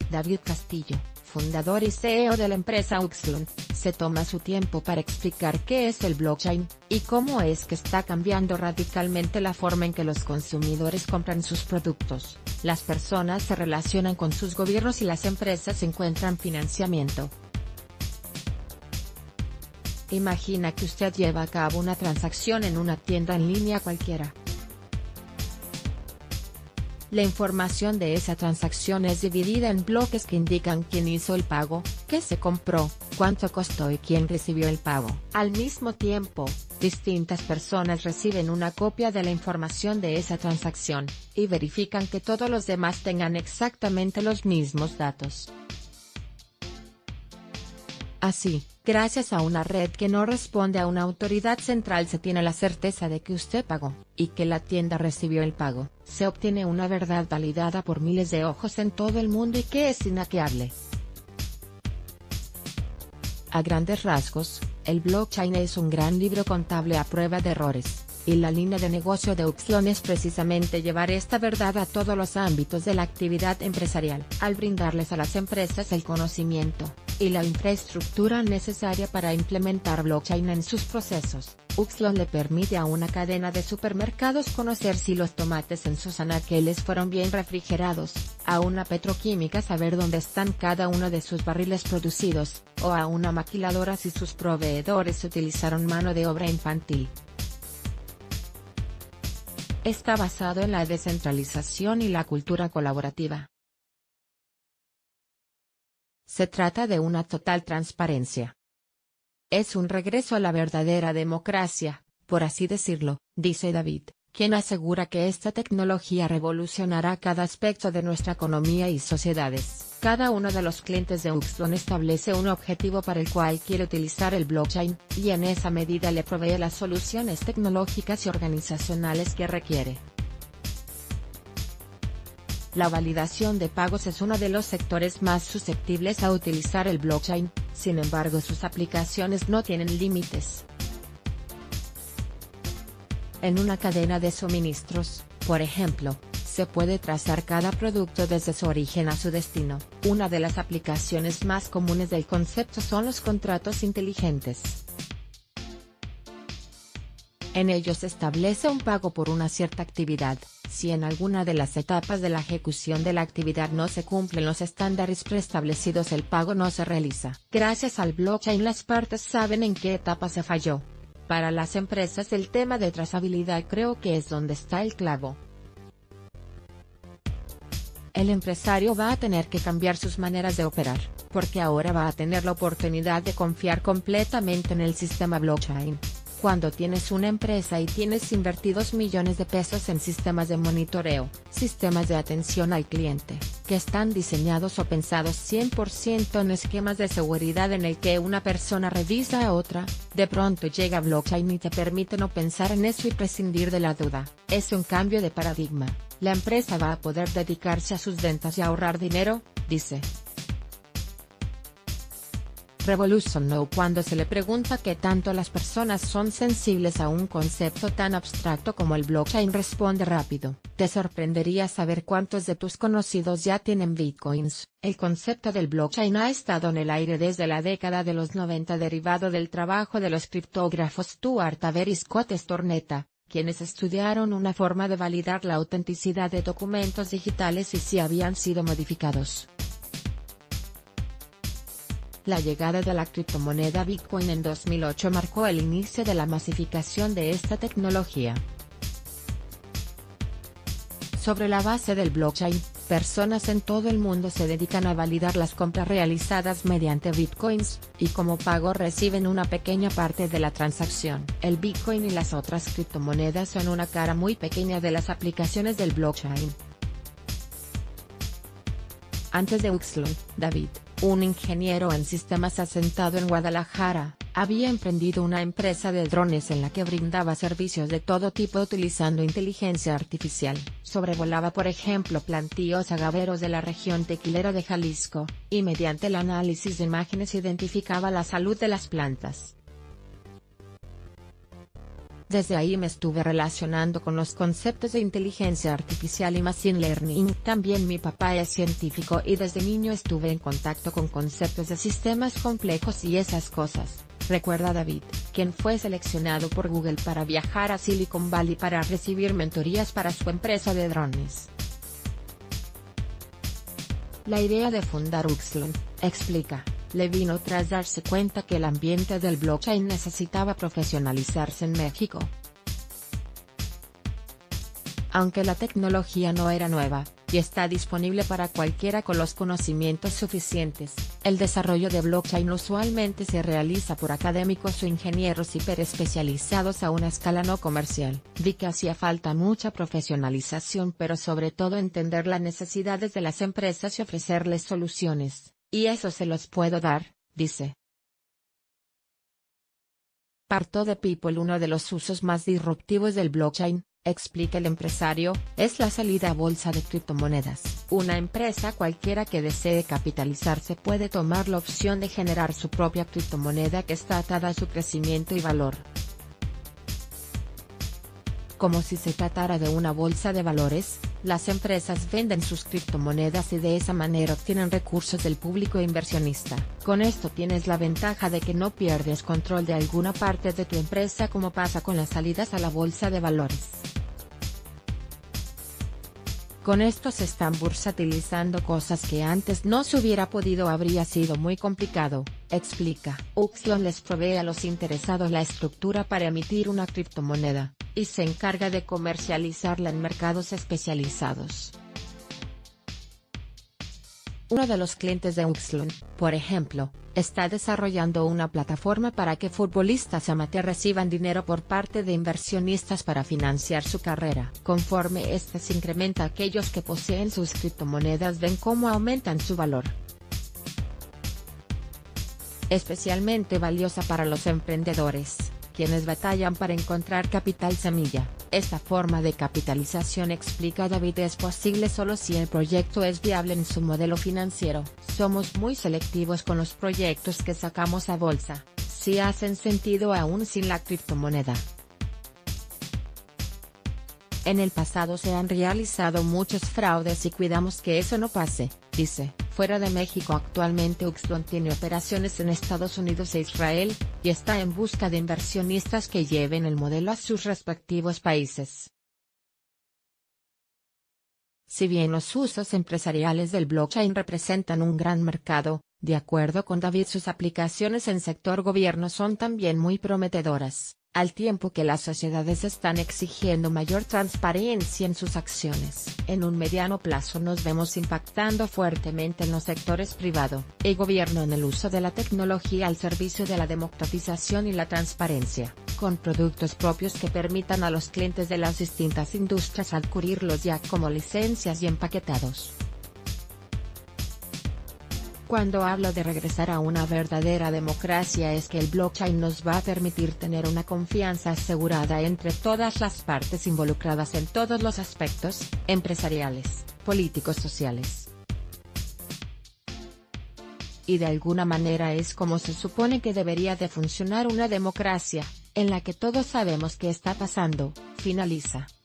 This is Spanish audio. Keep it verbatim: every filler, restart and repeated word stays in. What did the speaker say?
David Castillo, fundador y C E O de la empresa Uxlon, se toma su tiempo para explicar qué es el blockchain, y cómo es que está cambiando radicalmente la forma en que los consumidores compran sus productos, las personas se relacionan con sus gobiernos y las empresas encuentran financiamiento. Imagina que usted lleva a cabo una transacción en una tienda en línea cualquiera. La información de esa transacción es dividida en bloques que indican quién hizo el pago, qué se compró, cuánto costó y quién recibió el pago. Al mismo tiempo, distintas personas reciben una copia de la información de esa transacción, y verifican que todos los demás tengan exactamente los mismos datos. Así, gracias a una red que no responde a una autoridad central, se tiene la certeza de que usted pagó, y que la tienda recibió el pago. Se obtiene una verdad validada por miles de ojos en todo el mundo y que es inhackeable. A grandes rasgos, el blockchain es un gran libro contable a prueba de errores, y la línea de negocio de Uxlon es precisamente llevar esta verdad a todos los ámbitos de la actividad empresarial, al brindarles a las empresas el conocimiento y la infraestructura necesaria para implementar blockchain en sus procesos. Uxlon le permite a una cadena de supermercados conocer si los tomates en sus anaqueles fueron bien refrigerados, a una petroquímica saber dónde están cada uno de sus barriles producidos, o a una maquiladora si sus proveedores utilizaron mano de obra infantil. Está basado en la descentralización y la cultura colaborativa. Se trata de una total transparencia. Es un regreso a la verdadera democracia, por así decirlo, dice David, quien asegura que esta tecnología revolucionará cada aspecto de nuestra economía y sociedades. Cada uno de los clientes de Uxlon establece un objetivo para el cual quiere utilizar el blockchain, y en esa medida le provee las soluciones tecnológicas y organizacionales que requiere. La validación de pagos es uno de los sectores más susceptibles a utilizar el blockchain, sin embargo sus aplicaciones no tienen límites. En una cadena de suministros, por ejemplo, se puede trazar cada producto desde su origen a su destino. Una de las aplicaciones más comunes del concepto son los contratos inteligentes. En ellos se establece un pago por una cierta actividad. Si en alguna de las etapas de la ejecución de la actividad no se cumplen los estándares preestablecidos, el pago no se realiza. Gracias al blockchain las partes saben en qué etapa se falló. Para las empresas el tema de trazabilidad creo que es donde está el clavo. El empresario va a tener que cambiar sus maneras de operar, porque ahora va a tener la oportunidad de confiar completamente en el sistema blockchain. Cuando tienes una empresa y tienes invertidos millones de pesos en sistemas de monitoreo, sistemas de atención al cliente, que están diseñados o pensados cien por ciento en esquemas de seguridad en el que una persona revisa a otra, de pronto llega blockchain y te permite no pensar en eso y prescindir de la duda. Es un cambio de paradigma. La empresa va a poder dedicarse a sus ventas y ahorrar dinero, dice. Revolution Now. Cuando se le pregunta qué tanto las personas son sensibles a un concepto tan abstracto como el blockchain, responde rápido: te sorprendería saber cuántos de tus conocidos ya tienen bitcoins. El concepto del blockchain ha estado en el aire desde la década de los noventa, derivado del trabajo de los criptógrafos Stuart Haber y Scott Stornetta, quienes estudiaron una forma de validar la autenticidad de documentos digitales y si habían sido modificados. La llegada de la criptomoneda Bitcoin en dos mil ocho marcó el inicio de la masificación de esta tecnología. Sobre la base del blockchain, personas en todo el mundo se dedican a validar las compras realizadas mediante bitcoins, y como pago reciben una pequeña parte de la transacción. El bitcoin y las otras criptomonedas son una cara muy pequeña de las aplicaciones del blockchain. Antes de Uxlon, David, un ingeniero en sistemas asentado en Guadalajara, había emprendido una empresa de drones en la que brindaba servicios de todo tipo utilizando inteligencia artificial. Sobrevolaba por ejemplo plantíos agaveros de la región tequilera de Jalisco, y mediante el análisis de imágenes identificaba la salud de las plantas. Desde ahí me estuve relacionando con los conceptos de inteligencia artificial y machine learning. También mi papá es científico y desde niño estuve en contacto con conceptos de sistemas complejos y esas cosas, recuerda David, quien fue seleccionado por Google para viajar a Silicon Valley para recibir mentorías para su empresa de drones. La idea de fundar Uxlon, explica, le vino tras darse cuenta que el ambiente del blockchain necesitaba profesionalizarse en México. Aunque la tecnología no era nueva, y está disponible para cualquiera con los conocimientos suficientes, el desarrollo de blockchain usualmente se realiza por académicos o ingenieros hiperespecializados a una escala no comercial. Vi que hacía falta mucha profesionalización, pero sobre todo entender las necesidades de las empresas y ofrecerles soluciones, y eso se los puedo dar, dice. Parto de People. Uno de los usos más disruptivos del blockchain, explica el empresario, es la salida a bolsa de criptomonedas. Una empresa cualquiera que desee capitalizarse puede tomar la opción de generar su propia criptomoneda que está atada a su crecimiento y valor. Como si se tratara de una bolsa de valores, las empresas venden sus criptomonedas y de esa manera obtienen recursos del público inversionista. Con esto tienes la ventaja de que no pierdes control de alguna parte de tu empresa como pasa con las salidas a la bolsa de valores. Con esto se están bursatilizando cosas que antes no se hubiera podido, habría sido muy complicado, explica. Uxlon les provee a los interesados la estructura para emitir una criptomoneda, y se encarga de comercializarla en mercados especializados. Uno de los clientes de Uxlon, por ejemplo, está desarrollando una plataforma para que futbolistas amateur reciban dinero por parte de inversionistas para financiar su carrera. Conforme este se incrementa, aquellos que poseen sus criptomonedas ven cómo aumentan su valor. Especialmente valiosa para los emprendedores, quienes batallan para encontrar capital semilla. Esta forma de capitalización, explica David, es posible solo si el proyecto es viable en su modelo financiero. Somos muy selectivos con los proyectos que sacamos a bolsa, si hacen sentido aún sin la criptomoneda. En el pasado se han realizado muchos fraudes y cuidamos que eso no pase, dice. Fuera de México, actualmente Uxlon tiene operaciones en Estados Unidos e Israel, y está en busca de inversionistas que lleven el modelo a sus respectivos países. Si bien los usos empresariales del blockchain representan un gran mercado, de acuerdo con David, sus aplicaciones en sector gobierno son también muy prometedoras, al tiempo que las sociedades están exigiendo mayor transparencia en sus acciones. En un mediano plazo nos vemos impactando fuertemente en los sectores privado y gobierno en el uso de la tecnología al servicio de la democratización y la transparencia, con productos propios que permitan a los clientes de las distintas industrias adquirirlos ya como licencias y empaquetados. Cuando hablo de regresar a una verdadera democracia, es que el blockchain nos va a permitir tener una confianza asegurada entre todas las partes involucradas en todos los aspectos, empresariales, políticos, sociales. Y de alguna manera es como se supone que debería de funcionar una democracia, en la que todos sabemos qué está pasando, finaliza.